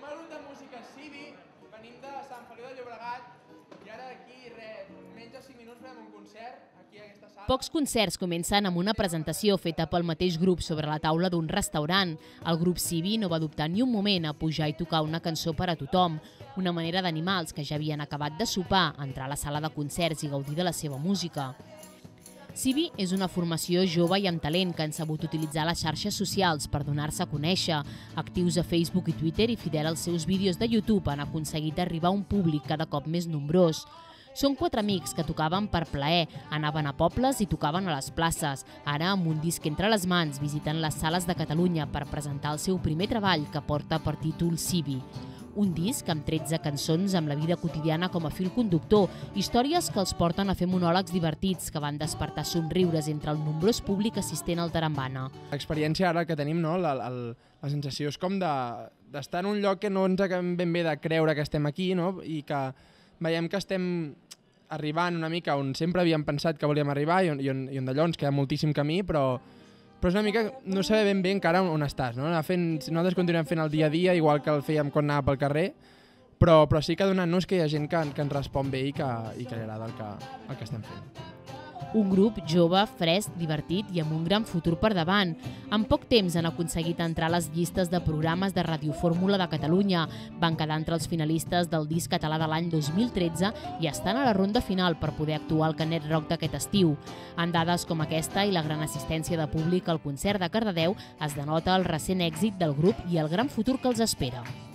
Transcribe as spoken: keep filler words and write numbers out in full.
el grup de música Civi, venim de Sant Feliu de Llobregat i ara aquí, res, menys de cinc minuts farem un concert aquí a aquesta sala. Pocs concerts comencen amb una presentació feta pel mateix grup sobre la taula d'un restaurant. El grup Civi no va dubtar ni un moment a pujar i tocar una cançó per a tothom, una manera d'animar els que ja havien acabat de sopar, entrar a la sala de concerts i gaudir de la seva música. Civi és una formació jove i amb talent que han sabut utilitzar les xarxes socials per donar-se a conèixer. Actius a Facebook i Twitter i fidel als seus vídeos de YouTube han aconseguit arribar a un públic cada cop més nombrós. Són quatre amics que tocaven per plaer, anaven a pobles i tocaven a les places. Ara, amb un disc entre les mans, visiten les sales de Catalunya per presentar el seu primer treball que porta per títol Civi. Un disc amb tretze cançons amb la vida quotidiana com a fil conductor, històries que els porten a fer monòlegs divertits que van despertar somriures entre el nombrós públic assistent al Tarambana. L'experiència ara que tenim, no? la, la, la sensació és com d'estar en un lloc que no ens acabem ben bé de creure que estem aquí, no? I que veiem que estem arribant una mica on sempre havíem pensat que volíem arribar i on, i on, i on d'allò ens queda moltíssim camí, però però és una mica no saber ben bé encara on estàs, no? Fent, nosaltres continuem fent el dia a dia, igual que el fèiem quan anava pel carrer, però, però sí que donant-nos que hi ha gent que, que ens respon bé i que, i que li agrada el que, el que estem fent. Un grup jove, fresc, divertit i amb un gran futur per davant. En poc temps han aconseguit entrar a les llistes de programes de radiofórmula de Catalunya, van quedar entre els finalistes del disc català de l'any dos mil tretze i estan a la ronda final per poder actuar al Canet Rock d'aquest estiu. En dades com aquesta i la gran assistència de públic al concert de Cardedeu es denota el recent èxit del grup i el gran futur que els espera.